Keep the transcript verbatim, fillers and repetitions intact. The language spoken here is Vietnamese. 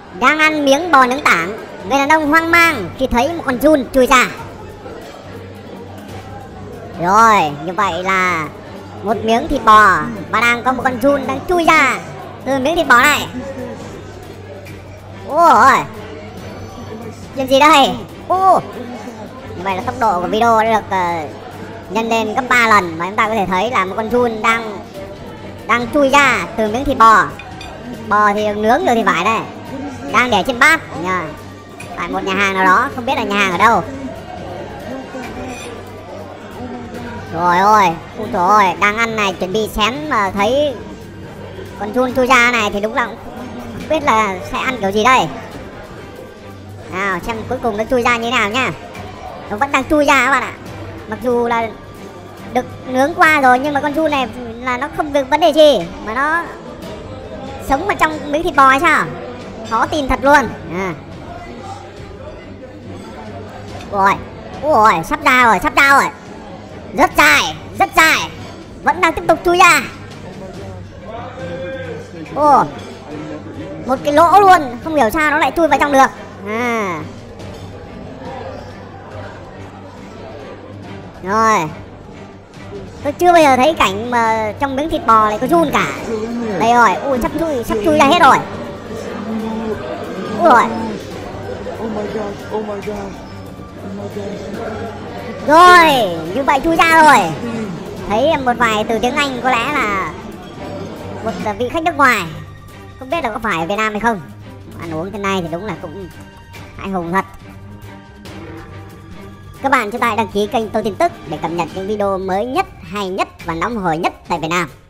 Đang ăn miếng bò nướng tảng, người đàn ông hoang mang khi thấy một con giun chui ra. Rồi, như vậy là một miếng thịt bò và đang có một con giun đang chui ra từ miếng thịt bò này. Ôi, chuyện gì đây? Ô, như vậy là tốc độ của video đã được uh, nhân lên gấp ba lần, mà chúng ta có thể thấy là một con giun đang đang chui ra từ miếng thịt bò. Bò thì nướng rồi thì phải đây, đang để trên bát nha, tại một nhà hàng nào đó, không biết là nhà hàng ở đâu. Rồi ôi, ôi trời ơi, đang ăn này, chuẩn bị xén mà thấy con giun chui ra này thì đúng là không biết là sẽ ăn kiểu gì đây. Nào xem cuối cùng nó chui ra như thế nào nhá. Nó vẫn đang chui ra các bạn ạ. Mặc dù là được nướng qua rồi nhưng mà con giun này là nó không được vấn đề gì, mà nó sống ở trong miếng thịt bò hay sao? Khó tin thật luôn. À. Ôi, ôi, sắp ra rồi, sắp ra rồi. Rất dài, rất dài. Vẫn đang tiếp tục chui ra. Ồ, một cái lỗ luôn, không hiểu sao nó lại chui vào trong được. À. Rồi, tôi chưa bao giờ thấy cảnh mà trong miếng thịt bò lại có giun cả. Đây rồi, ui sắp chui, sắp chui ra hết rồi. Ui rồi. Rồi, như vậy chui ra rồi. Thấy một vài từ tiếng Anh, có lẽ là một vị khách nước ngoài. Không biết là có phải ở Việt Nam hay không. Ăn uống thế này thì đúng là cũng hãi hùng thật. Các bạn chúng ta hãy đăng ký kênh Tôi Tin Tức để cập nhật những video mới nhất, hay nhất và nóng hổi nhất tại Việt Nam.